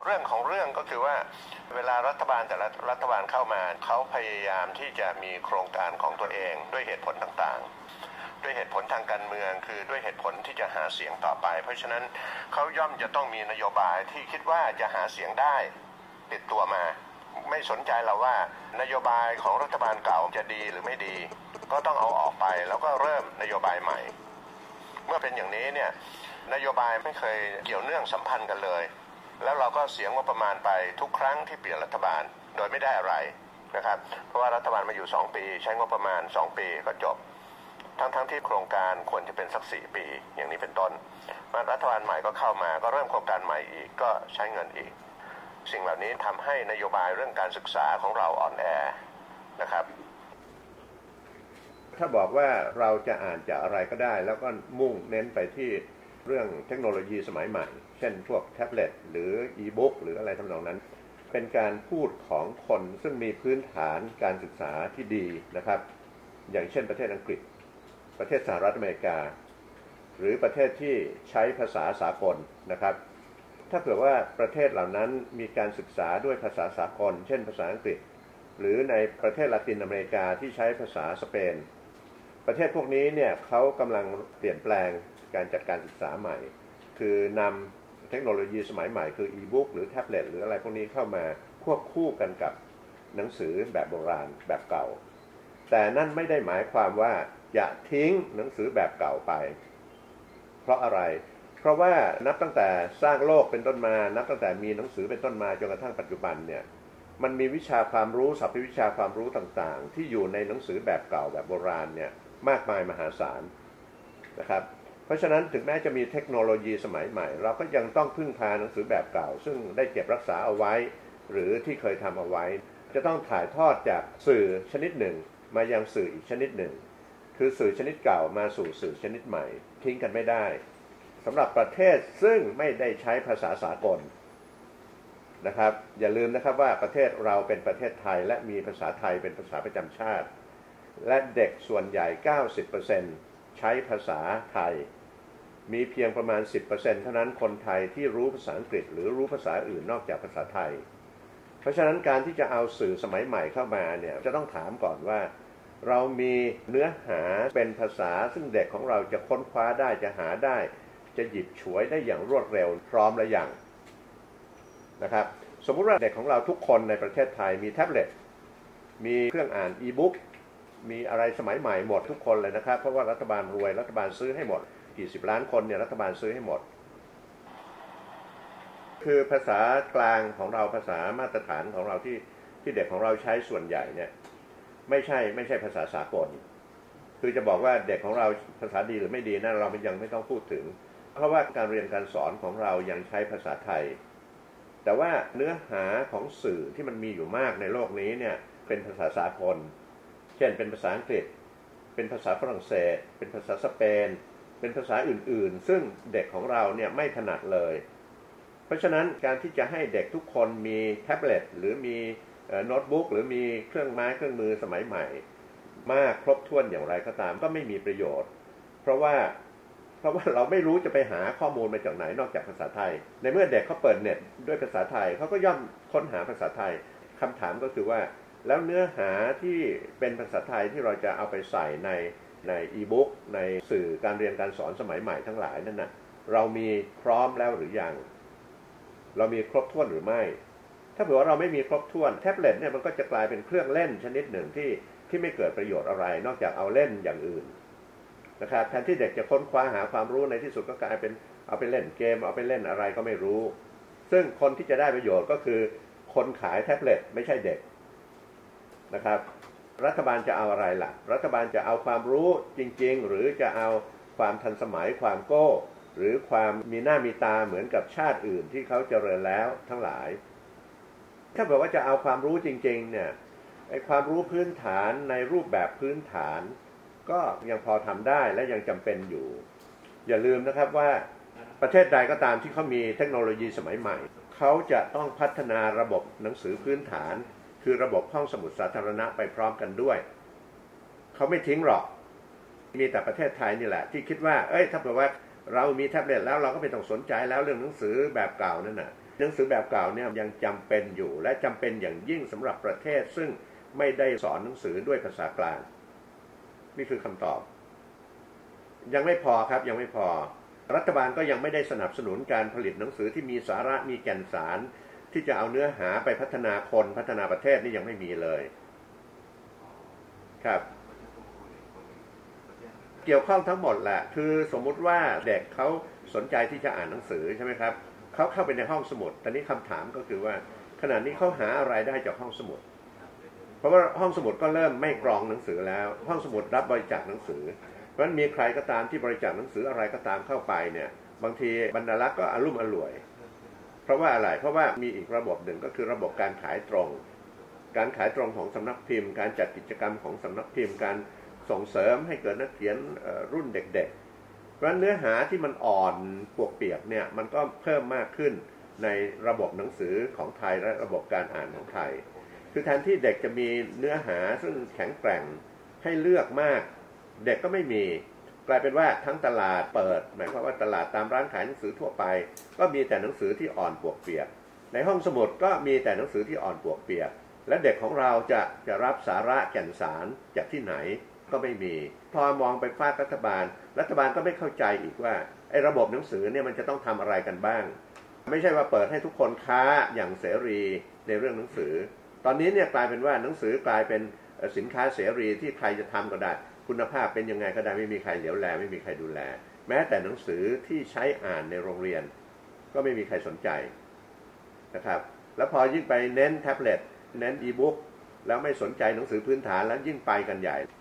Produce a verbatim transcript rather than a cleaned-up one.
เรื่องของเรื่องก็คือว่าเวลารัฐบาลแต่ละรัฐบาลเข้ามาเขาพยายามที่จะมีโครงการของตัวเองด้วยเหตุผลต่างๆด้วยเหตุผลทางการเมืองคือด้วยเหตุผลที่จะหาเสียงต่อไปเพราะฉะนั้นเขาย่อมจะต้องมีนโยบายที่คิดว่าจะหาเสียงได้ติดตัวมาไม่สนใจเราว่านโยบายของรัฐบาลเก่าจะดีหรือไม่ดีก็ต้องเอาออกไปแล้วก็เริ่มนโยบายใหม่เมื่อเป็นอย่างนี้เนี่ยนโยบายไม่เคยเกี่ยวเนื่องสัมพันธ์กันเลยแล้วเราก็เสียงงบประมาณไปทุกครั้งที่เปลี่ยนรัฐบาลโดยไม่ได้อะไรนะครับเพราะว่ารัฐบาลมาอยู่สองปีใช้งบประมาณสองปีก็จบทั้งๆ ท, ที่โครงการควรจะเป็นสักสี่ปีอย่างนี้เป็นต้นมารัฐบาลใหม่ก็เข้ามาก็เริ่มโครงการใหม่อีกก็ใช้เงินอีกสิ่งเหล่านี้ทำให้นโยบายเรื่องการศึกษาของเราอ่อนแอนะครับถ้าบอกว่าเราจะอ่านจากอะไรก็ได้แล้วก็มุ่งเน้นไปที่เรื่องเทคโนโลยีสมัยใหม่เช่นพวกแท็บเล็ตหรืออีบุ๊กหรืออะไรทำนองนั้นเป็นการพูดของคนซึ่งมีพื้นฐานการศึกษาที่ดีนะครับอย่างเช่นประเทศอังกฤษประเทศสหรัฐอเมริกาหรือประเทศที่ใช้ภาษาสากลนะครับถ้าเผื่อว่าประเทศเหล่านั้นมีการศึกษาด้วยภาษาสากลเช่นภาษาอังกฤษหรือในประเทศละตินอเมริกาที่ใช้ภาษาสเปนประเทศพวกนี้เนี่ยเขากำลังเปลี่ยนแปลงการจัดการศึกษาใหม่คือนำเทคโนโลยีสมัยใหม่คืออีบุ๊กหรือแท็บเล็ตหรืออะไรพวกนี้เข้ามาควบคู่กันกับหนังสือแบบโบราณแบบเก่าแต่นั่นไม่ได้หมายความว่าอย่าทิ้งหนังสือแบบเก่าไปเพราะอะไรเพราะว่านับตั้งแต่สร้างโลกเป็นต้นมานับตั้งแต่มีหนังสือเป็นต้นมาจนกระทั่งปัจจุบันเนี่ยมันมีวิชาความรู้ศัพท์วิชาความรู้ต่างๆที่อยู่ในหนังสือแบบเก่าแบบโบราณเนี่ยมากมายมหาศาลนะครับเพราะฉะนั้นถึงแม้จะมีเทคโนโลยีสมัยใหม่เราก็ยังต้องพึ่งพาหนังสือแบบเก่าซึ่งได้เก็บรักษาเอาไว้หรือที่เคยทำเอาไว้จะต้องถ่ายทอดจากสื่อชนิดหนึ่งมายังสื่ออีกชนิดหนึ่งคือสื่อชนิดเก่ามาสู่สื่อชนิดใหม่ทิ้งกันไม่ได้สำหรับประเทศซึ่งไม่ได้ใช้ภาษาสากลนะครับอย่าลืมนะครับว่าประเทศเราเป็นประเทศไทยและมีภาษาไทยเป็นภาษาประจำชาติและเด็กส่วนใหญ่ เก้าสิบเปอร์เซ็นต์ ใช้ภาษาไทยมีเพียงประมาณ สิบเปอร์เซ็นต์ เท่านั้นคนไทยที่รู้ภาษาอังกฤษหรือรู้ภาษาอื่นนอกจากภาษาไทยเพราะฉะนั้นการที่จะเอาสื่อสมัยใหม่เข้ามาเนี่ยจะต้องถามก่อนว่าเรามีเนื้อหาเป็นภาษาซึ่งเด็กของเราจะค้นคว้าได้จะหาได้จะหยิบฉวยได้อย่างรวดเร็วพร้อมและอย่างนะครับสมมุติว่าเด็กของเราทุกคนในประเทศไทยมีแท็บเล็ตมีเครื่องอ่านอีบุ๊กมีอะไรสมัยใหม่หมดทุกคนเลยนะครับเพราะว่ารัฐบาลรวยรัฐบาลซื้อให้หมดกี่สิบล้านคนเนี่ยรัฐบาลซื้อให้หมดคือภาษากลางของเราภาษามาตรฐานของเราที่ที่เด็กของเราใช้ส่วนใหญ่เนี่ยไม่ใช่ไม่ใช่ภาษาสากลคือจะบอกว่าเด็กของเราภาษาดีหรือไม่ดีนั่นเรายังไม่ต้องพูดถึงเพราะว่าการเรียนการสอนของเรายังใช้ภาษาไทยแต่ว่าเนื้อหาของสื่อที่มันมีอยู่มากในโลกนี้เนี่ยเป็นภาษาสากลเช่นเป็นภาษาอังกฤษเป็นภาษาฝรั่งเศสเป็นภาษาสเปนเป็นภาษาอื่นๆซึ่งเด็กของเราเนี่ยไม่ถนัดเลยเพราะฉะนั้นการที่จะให้เด็กทุกคนมีแท็บเล็ตหรือมีโน้ตบุ๊กหรือมีเครื่องไม้เครื่องมือสมัยใหม่มากครบถ้วนอย่างไรก็ตามก็ไม่มีประโยชน์เพราะว่าเพราะว่าเราไม่รู้จะไปหาข้อมูลมาจากไหนนอกจากภาษาไทยในเมื่อเด็กเขาเปิดเน็ตด้วยภาษาไทยเขาก็ย่อมค้นหาภาษาไทยคำถามก็คือว่าแล้วเนื้อหาที่เป็นภาษาไทยที่เราจะเอาไปใส่ในในอีบุ๊กในสื่อการเรียนการสอนสมัยใหม่ทั้งหลายนั่นนะเรามีพร้อมแล้วหรือยังเรามีครบถ้วนหรือไม่ถ้าเผื่อว่าเราไม่มีครบถ้วนแท็บเล็ตเนี่ยมันก็จะกลายเป็นเครื่องเล่นชนิดหนึ่งที่ที่ไม่เกิดประโยชน์อะไรนอกจากเอาเล่นอย่างอื่นนะครับแทนที่เด็กจะค้นคว้าหาความรู้ในที่สุดก็กลายเป็นเอาไปเล่นเกมเอาไปเล่นอะไรก็ไม่รู้ซึ่งคนที่จะได้ประโยชน์ก็คือคนขายแท็บเล็ตไม่ใช่เด็กนะครับรัฐบาลจะเอาอะไรล่ะรัฐบาลจะเอาความรู้จริงๆหรือจะเอาความทันสมัยความโก้หรือความมีหน้ามีตาเหมือนกับชาติอื่นที่เขาเจริญแล้วทั้งหลายถ้าบอกว่าจะเอาความรู้จริงๆเนี่ยไอ้ความรู้พื้นฐานในรูปแบบพื้นฐานก็ยังพอทำได้และยังจำเป็นอยู่อย่าลืมนะครับว่าประเทศใดก็ตามที่เขามีเทคโนโลยีสมัยใหม่เขาจะต้องพัฒนาระบบหนังสือพื้นฐานคือระบบห้องสมุดสาธารณะไปพร้อมกันด้วยเขาไม่ทิ้งหรอกมีแต่ประเทศไทยนี่แหละที่คิดว่าเอ้ยถ้าเผื่อว่าเรามีแท็บเล็ตแล้วเราก็ไม่ต้องสนใจแล้วเรื่องหนังสือแบบเก่านั่นน่ะหนังสือแบบเก่าเนี่ยยังจำเป็นอยู่และจำเป็นอย่างยิ่งสำหรับประเทศซึ่งไม่ได้สอนหนังสือด้วยภาษากลางนี่คือคำตอบยังไม่พอครับยังไม่พอรัฐบาลก็ยังไม่ได้สนับสนุนการผลิตหนังสือที่มีสาระมีแก่นสารที่จะเอาเนื้อหาไปพัฒนาคนพัฒนาประเทศนี่ยังไม่มีเลยครับเกี่ยวข้องทั้งหมดแหละคือสมมุติว่าเด็กเขาสนใจที่จะอ่านหนังสือใช่ไหมครับเขาเข้าไปในห้องสมุดแต่นี้คำถามก็คือว่าขณะนี้เขาหาอะไรได้จากห้องสมุดเพราะว่าห้องสมุดก็เริ่มไม่กรองหนังสือแล้วห้องสมุดรับบริจาคหนังสือเพราะฉะนั้นมีใครก็ตามที่บริจาคหนังสืออะไรก็ตามเข้าไปเนี่ยบางทีบรรณารักษ์ก็อลุ่มอล่วยเพราะว่าอะไรเพราะว่ามีอีกระบบหนึ่งก็คือระบบการขายตรงการขายตรงของสำนักพิมพ์การจัดกิจกรรมของสำนักพิมพ์การส่งเสริมให้เกิดนักเขียนรุ่นเด็กๆเพราะฉะนั้นเนื้อหาที่มันอ่อนปวกเปียกเนี่ยมันก็เพิ่มมากขึ้นในระบบหนังสือของไทยและระบบการอ่านของไทยคือแทนที่เด็กจะมีเนื้อหาซึ่งแข็งแกร่งให้เลือกมากเด็กก็ไม่มีกลายเป็นว่าทั้งตลาดเปิดหมายความว่าตลาดตามร้านขายหนังสือทั่วไปก็มีแต่หนังสือที่อ่อนปวกเปียกในห้องสมุดก็มีแต่หนังสือที่อ่อนปวกเปียกและเด็กของเราจะจะรับสาระแก่นสารจากที่ไหนก็ไม่มีพอมองไปภาครัฐบาลรัฐบาลก็ไม่เข้าใจอีกว่าไอ้ระบบหนังสือเนี่ยมันจะต้องทำอะไรกันบ้างไม่ใช่ว่าเปิดให้ทุกคนค้าอย่างเสรีในเรื่องหนังสือตอนนี้เนี่ยกลายเป็นว่าหนังสือกลายเป็นสินค้าเสรีที่ใครจะทำก็ได้คุณภาพเป็นยังไงก็ได้ไม่มีใครเหลียวแลไม่มีใครดูแลแม้แต่หนังสือที่ใช้อ่านในโรงเรียนก็ไม่มีใครสนใจนะครับแล้วพอยิ่งไปเน้นแท็บเล็ตเน้นอีบุ๊กแล้วไม่สนใจหนังสือพื้นฐานแล้วยิ่งไปกันใหญ่